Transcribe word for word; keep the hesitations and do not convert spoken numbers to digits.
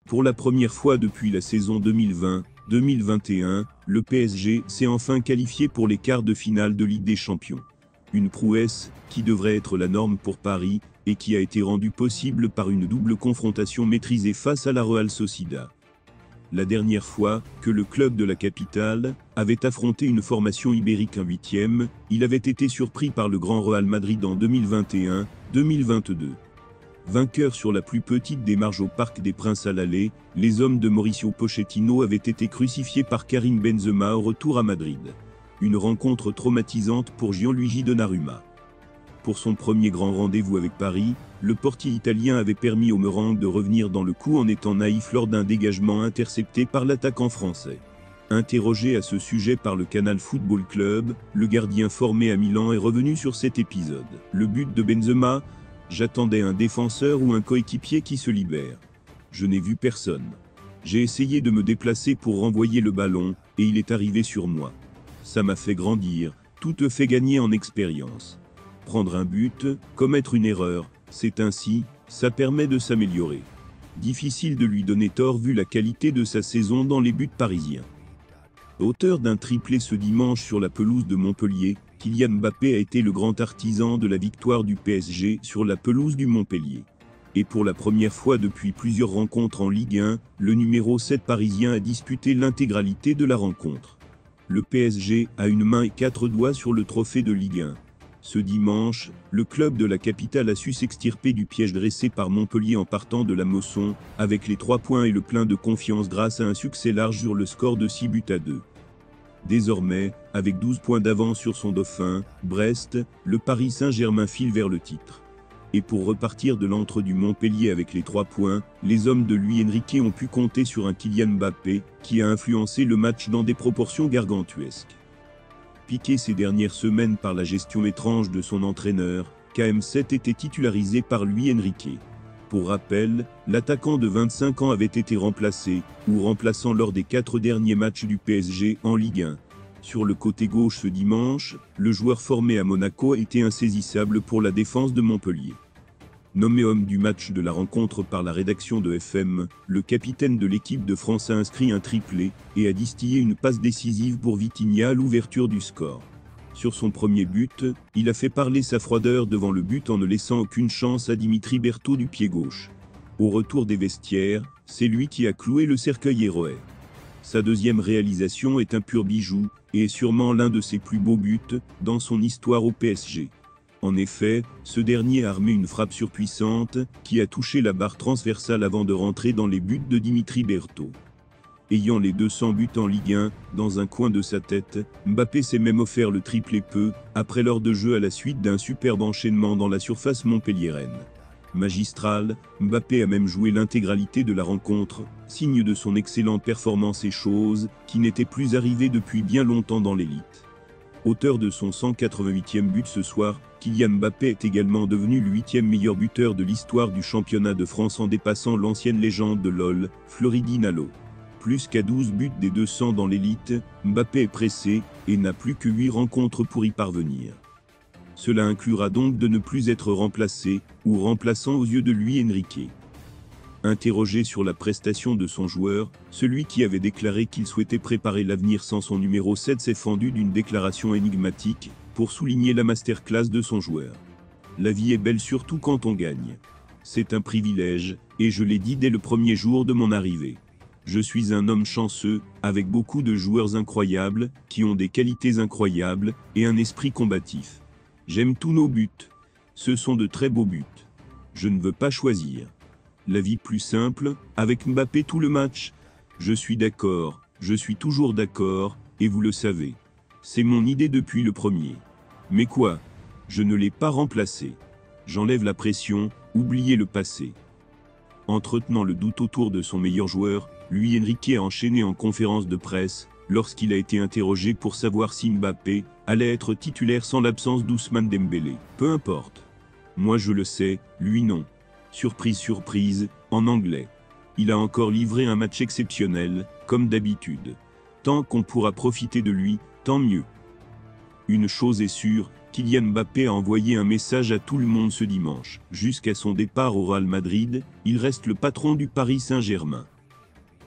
Pour la première fois depuis la saison deux mille vingt deux mille vingt et un, le P S G s'est enfin qualifié pour les quarts de finale de Ligue des Champions. Une prouesse qui devrait être la norme pour Paris et qui a été rendue possible par une double confrontation maîtrisée face à la Real Sociedad. La dernière fois que le club de la capitale avait affronté une formation ibérique en huitième, il avait été surpris par le Grand Real Madrid en deux mille vingt et un deux mille vingt-deux. Vainqueurs sur la plus petite des marges au Parc des Princes à l'aller, les hommes de Mauricio Pochettino avaient été crucifiés par Karim Benzema au retour à Madrid. Une rencontre traumatisante pour Gianluigi Donnarumma. Pour son premier grand rendez-vous avec Paris, le portier italien avait permis au Merengue de revenir dans le coup en étant naïf lors d'un dégagement intercepté par l'attaquant français. Interrogé à ce sujet par le Canal Football Club, le gardien formé à Milan est revenu sur cet épisode. Le but de Benzema, j'attendais un défenseur ou un coéquipier qui se libère. Je n'ai vu personne. J'ai essayé de me déplacer pour renvoyer le ballon, et il est arrivé sur moi. Ça m'a fait grandir, tout te fait gagner en expérience. Prendre un but, commettre une erreur, c'est ainsi, ça permet de s'améliorer. Difficile de lui donner tort vu la qualité de sa saison dans les buts parisiens. Auteur d'un triplé ce dimanche sur la pelouse de Montpellier, Kylian Mbappé a été le grand artisan de la victoire du P S G sur la pelouse du Montpellier. Et pour la première fois depuis plusieurs rencontres en Ligue un, le numéro sept parisien a disputé l'intégralité de la rencontre. Le P S G a une main et quatre doigts sur le trophée de Ligue un. Ce dimanche, le club de la capitale a su s'extirper du piège dressé par Montpellier en partant de la Mosson, avec les trois points et le plein de confiance grâce à un succès large sur le score de six buts à deux. Désormais, avec douze points d'avance sur son dauphin, Brest, le Paris Saint-Germain file vers le titre. Et pour repartir de l'antre du Montpellier avec les trois points, les hommes de Luis Enrique ont pu compter sur un Kylian Mbappé, qui a influencé le match dans des proportions gargantuesques. Piqué ces dernières semaines par la gestion étrange de son entraîneur, K M sept était titularisé par Luis Enrique. Pour rappel, l'attaquant de vingt-cinq ans avait été remplacé, ou remplaçant lors des quatre derniers matchs du P S G en Ligue un. Sur le côté gauche ce dimanche, le joueur formé à Monaco a été insaisissable pour la défense de Montpellier. Nommé homme du match de la rencontre par la rédaction de F M, le capitaine de l'équipe de France a inscrit un triplé et a distillé une passe décisive pour Vitinha à l'ouverture du score. Sur son premier but, il a fait parler sa froideur devant le but en ne laissant aucune chance à Dimitri Berthaud du pied gauche. Au retour des vestiaires, c'est lui qui a cloué le cercueil héroïque. Sa deuxième réalisation est un pur bijou, et est sûrement l'un de ses plus beaux buts dans son histoire au P S G. En effet, ce dernier a armé une frappe surpuissante, qui a touché la barre transversale avant de rentrer dans les buts de Dimitri Berthaud. Ayant les deux cents buts en Ligue un, dans un coin de sa tête, Mbappé s'est même offert le triplé peu, après l'heure de jeu à la suite d'un superbe enchaînement dans la surface montpelliéraine. Magistral, Mbappé a même joué l'intégralité de la rencontre, signe de son excellente performance et chose qui n'était plus arrivée depuis bien longtemps dans l'élite. Auteur de son cent quatre-vingt-huitième but ce soir, Kylian Mbappé est également devenu le huitième meilleur buteur de l'histoire du championnat de France en dépassant l'ancienne légende de l'O L, Floridine Allo. Plus qu'à douze buts des deux cents dans l'élite, Mbappé est pressé et n'a plus que huit rencontres pour y parvenir. Cela inclura donc de ne plus être remplacé ou remplaçant aux yeux de Luis Enrique. Interrogé sur la prestation de son joueur, celui qui avait déclaré qu'il souhaitait préparer l'avenir sans son numéro sept s'est fendu d'une déclaration énigmatique pour souligner la masterclass de son joueur. La vie est belle surtout quand on gagne. C'est un privilège, et je l'ai dit dès le premier jour de mon arrivée. Je suis un homme chanceux, avec beaucoup de joueurs incroyables, qui ont des qualités incroyables, et un esprit combatif. J'aime tous nos buts. Ce sont de très beaux buts. Je ne veux pas choisir. La vie plus simple, avec Mbappé tout le match. Je suis d'accord, je suis toujours d'accord, et vous le savez. C'est mon idée depuis le premier. Mais quoi? Je ne l'ai pas remplacé. J'enlève la pression, oubliez le passé. Entretenant le doute autour de son meilleur joueur, Luis Enrique a enchaîné en conférence de presse, lorsqu'il a été interrogé pour savoir si Mbappé allait être titulaire sans l'absence d'Ousmane Dembélé. Peu importe. Moi je le sais, lui non. Surprise surprise, en anglais. Il a encore livré un match exceptionnel, comme d'habitude. Tant qu'on pourra profiter de lui, tant mieux. Une chose est sûre, Kylian Mbappé a envoyé un message à tout le monde ce dimanche. Jusqu'à son départ au Real Madrid, il reste le patron du Paris Saint-Germain.